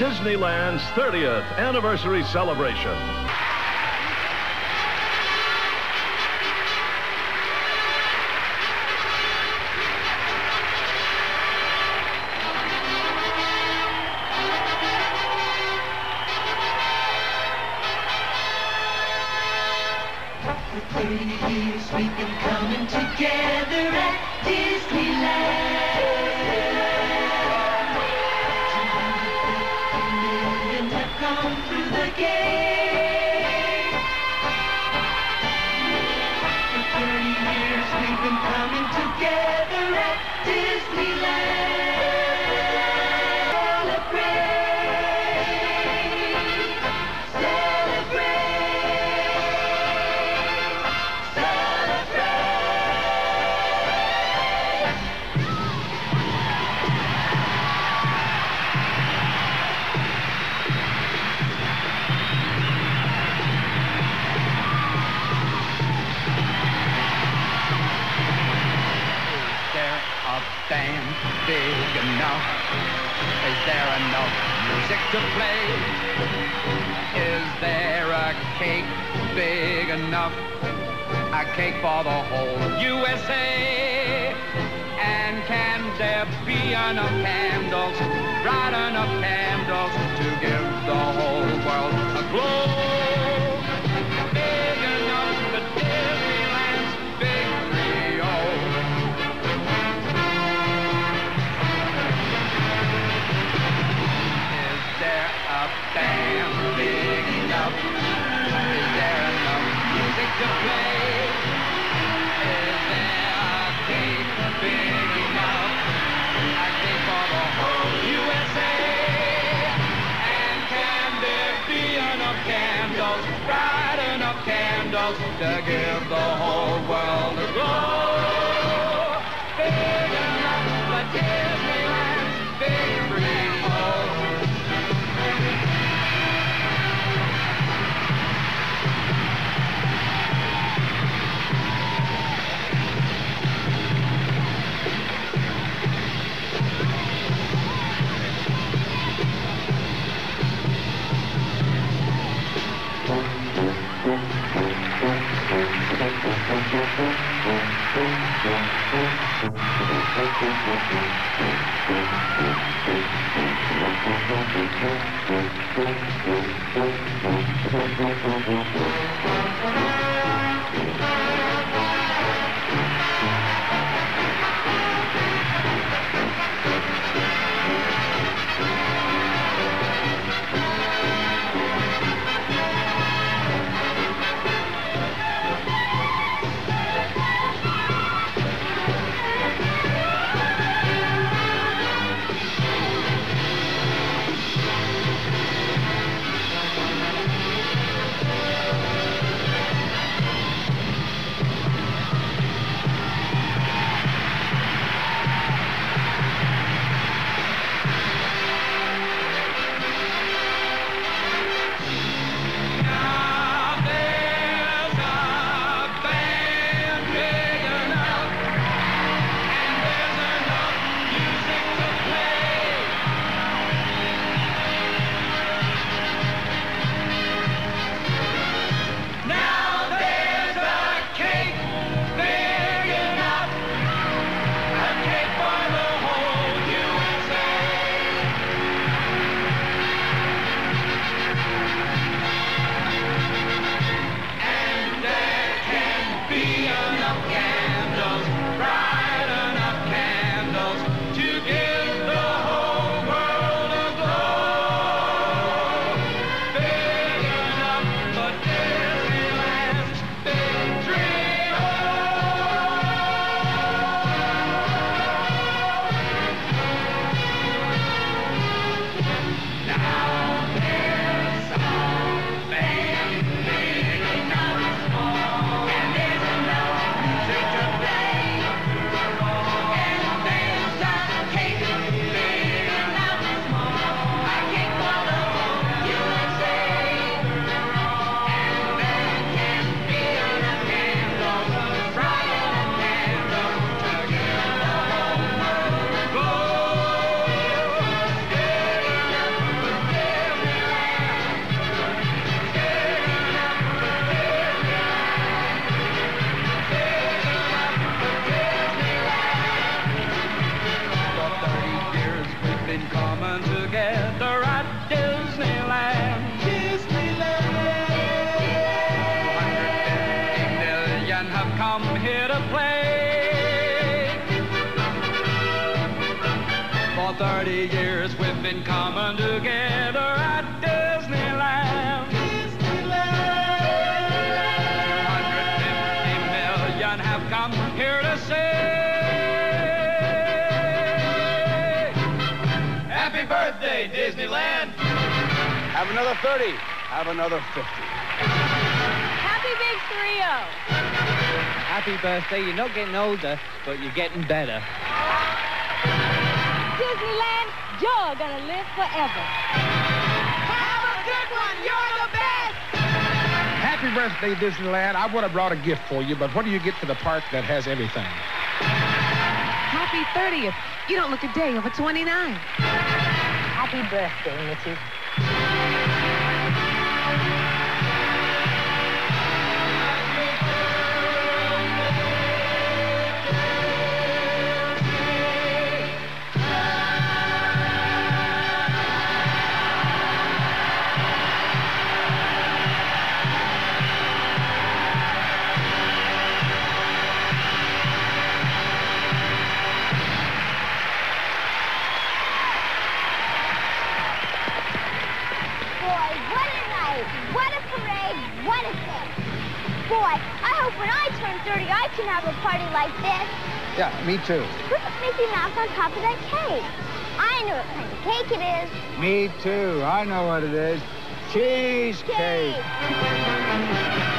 Disneyland's 30th anniversary celebration. For 30 years we've been coming together at Disneyland. 250 million have come through the gate. For 30 years we've been coming together at Disneyland. Band big enough? Is there enough music to play? Is there a cake big enough? A cake for the whole USA? And can there be enough candles, bright enough candles to give the whole world a glow? Big enough for Disneyland's big trio. Band big enough? Is there enough music to play? Is there a cake big enough? A cake for the whole USA? And can there be enough candles, bright enough candles to give the whole world a glow? Big enough for Disneyland's big trio. For 30 years we've been coming together at Disneyland. 150 million have come here to say happy birthday, Disneyland. Have another 30. Have another 50. Happy Big 3-0. Happy birthday. You're not getting older, but you're getting better. Disneyland, you're gonna live forever. Have a good one. You're the best. Happy birthday, Disneyland. I would have brought a gift for you, but what do you get for the park that has everything? Happy 30th. You don't look a day over 29. Happy birthday, Mitzi. Boy, I hope when I turn 30, I can have a party like this. Yeah, me too. Look at Mickey Mouse on top of that cake. I know what kind of cake it is. Me too. I know what it is. Cheesecake. Cake.